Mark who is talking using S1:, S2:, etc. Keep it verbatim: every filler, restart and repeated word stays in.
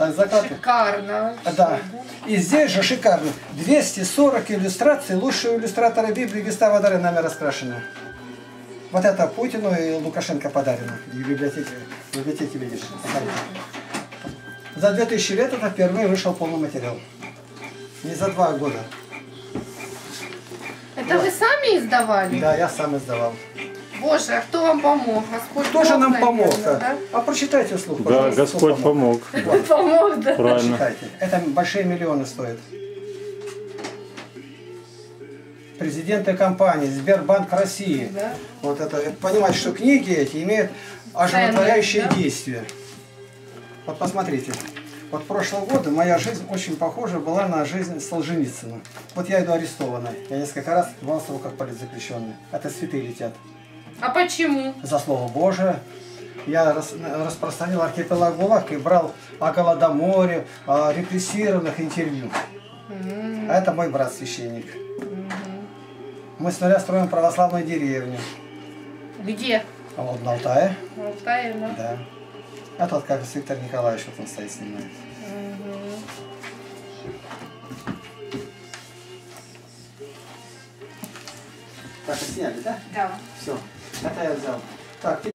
S1: Так, закаты.
S2: Шикарно.
S1: Да. да. И здесь же шикарно. двести сорок иллюстраций лучшего иллюстратора Библии Гестава Даринами раскрашены. Вот это Путину и Лукашенко подарено. И в библиотеке, в библиотеке видишь. За две тысячи лет это впервые вышел полный материал. Не за два года.
S2: Это вот. Вы сами издавали?
S1: Да, я сам издавал.
S2: Боже, а кто вам помог? Господь
S1: Кто же нам
S2: наверное,
S1: помог?
S2: да?
S1: А прочитайте вслух,
S3: да, Господь помог.
S2: помог. помог да.
S3: Правильно.
S1: Прочитайте. Это большие миллионы стоит. Президенты компании, Сбербанк России.
S2: Да.
S1: Вот это, понимать, что книги эти имеют оживотворяющее да? действие. Вот посмотрите. Вот прошлого года моя жизнь очень похожа была на жизнь Солженицына. Вот я иду арестованный. Я несколько раз бывался в руках политзаключенный. Это святые летят.
S2: А почему?
S1: За слово Божие. Я рас, распространил архипелаг ГУЛАГ и брал о Голодоморе, о репрессированных интервью. Mm-hmm. А это мой брат священник. Mm-hmm. Мы с нуля строим православную деревню.
S2: Где?
S1: А вот на Алтае.
S2: На Алтае, да?
S1: Да. А тот как Виктор Николаевич вот он стоит снимает.
S2: Mm-hmm.
S1: Так, сняли, да?
S2: Да.
S1: Все. Это я взял. Так.